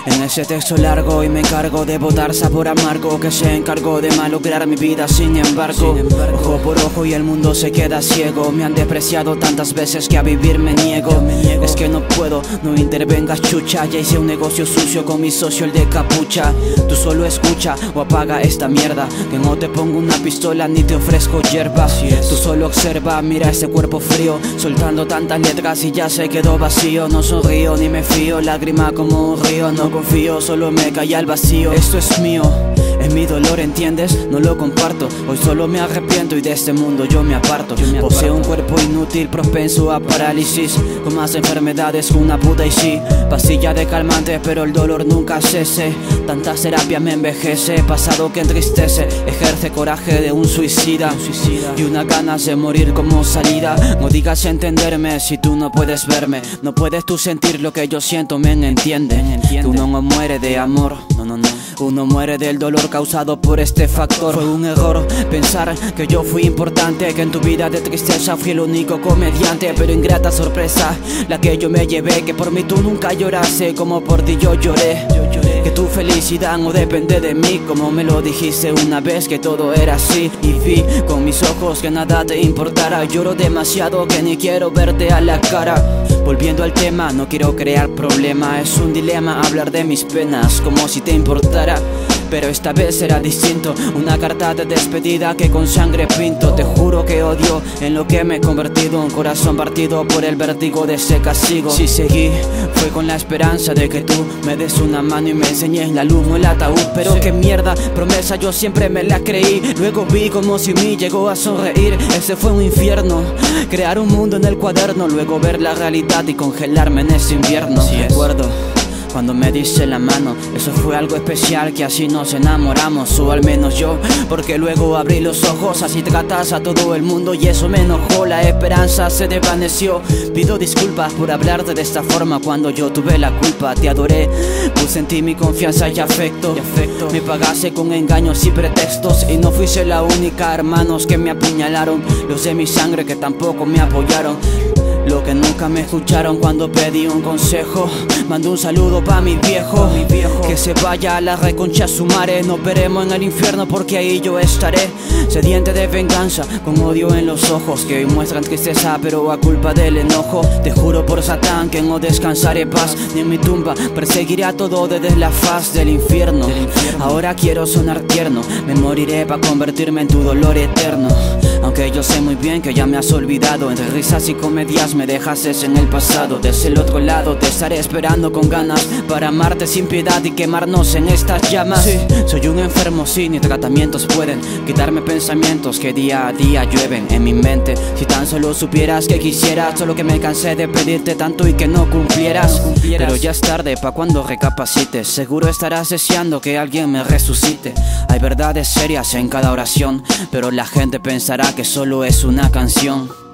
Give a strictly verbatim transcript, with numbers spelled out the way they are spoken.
En ese texto largo y me encargo de botar sabor amargo que se encargó de malograr mi vida. Sin embargo, sin embargo, ojo por ojo y el mundo se queda ciego. Me han despreciado tantas veces que a vivir me niego. me niego. Es que no puedo, no intervengas chucha. Ya hice un negocio sucio con mi socio el de capucha. Tú solo escucha o apaga esta mierda, que no te pongo una pistola ni te ofrezco hierba. Tú solo observa, mira ese cuerpo frío, soltando tantas letras y ya se quedó vacío. No sonrío ni me fío, lágrima como un río. No confío, solo me calla el vacío. Esto es mío, es mi dolor, ¿entiendes? No lo comparto, hoy solo me arrepiento y de este mundo yo me aparto. Yo me aparto. Poseo un cuerpo inútil, propenso a parálisis, con más enfermedades que una puta y sí. Pastilla de calmante, pero el dolor nunca cese. Tanta terapia me envejece, pasado que entristece. Ejerce coraje de un suicida, un suicida y una ganas de morir como salida. No digas entenderme si tú no puedes verme. No puedes tú sentir lo que yo siento, men, entiende. Tú no mueres de amor, no, no, no. Uno muere del dolor causado por este factor. Fue un error pensar que yo fui importante, que en tu vida de tristeza fui el único comediante. Pero ingrata sorpresa la que yo me llevé, que por mí tú nunca lloraste como por ti yo lloré. Yo lloré. Que tu felicidad no depende de mí, como me lo dijiste una vez, que todo era así. Y vi con mis ojos que nada te importara. Lloro demasiado que ni quiero verte a la cara. Volviendo al tema, no quiero crear problema. Es un dilema hablar de mis penas como si te importara, pero esta vez será distinto. Una carta de despedida que con sangre pinto. Te juro que odio en lo que me he convertido, un corazón partido por el vértigo de ese castigo. Si seguí fue con la esperanza de que tú me des una mano y me enseñes la luz, no el ataúd. Pero sí, qué mierda, promesa yo siempre me la creí. Luego vi como si mí llegó a sonreír. Ese fue un infierno, crear un mundo en el cuaderno, luego ver la realidad y congelarme en ese invierno. Sí, recuerdo cuando me diste la mano, eso fue algo especial, que así nos enamoramos, o al menos yo, porque luego abrí los ojos, así tratas a todo el mundo y eso me enojó. La esperanza se desvaneció, pido disculpas por hablarte de esta forma cuando yo tuve la culpa. Te adoré, puse en ti mi confianza y afecto, y afecto. Me pagaste con engaños y pretextos, y no fuiste la única, hermanos, que me apuñalaron, los de mi sangre que tampoco me apoyaron. Lo que nunca me escucharon cuando pedí un consejo. Mando un saludo pa' mi viejo, mi viejo. Que se vaya a la reconcha su mare. Nos veremos en el infierno porque ahí yo estaré, sediente de venganza, con odio en los ojos, que hoy muestran tristeza pero a culpa del enojo. Te juro por Satán que no descansaré paz, ni en mi tumba perseguiré a todo desde la faz del infierno. del infierno Ahora quiero sonar tierno, me moriré pa' convertirme en tu dolor eterno. Aunque yo sé muy bien que ya me has olvidado, entre risas y comedias me dejas en el pasado. Desde el otro lado te estaré esperando con ganas, para amarte sin piedad y quemarnos en estas llamas. Sí, soy un enfermo, sí, ni tratamientos pueden quitarme pensamientos que día a día llueven en mi mente. Si tan solo supieras que quisieras, solo que me cansé de pedirte tanto y que no cumplieras. No cumplieras. Pero ya es tarde pa' cuando recapacites, seguro estarás deseando que alguien me resucite. Hay verdades serias en cada oración, pero la gente pensará que solo es una canción.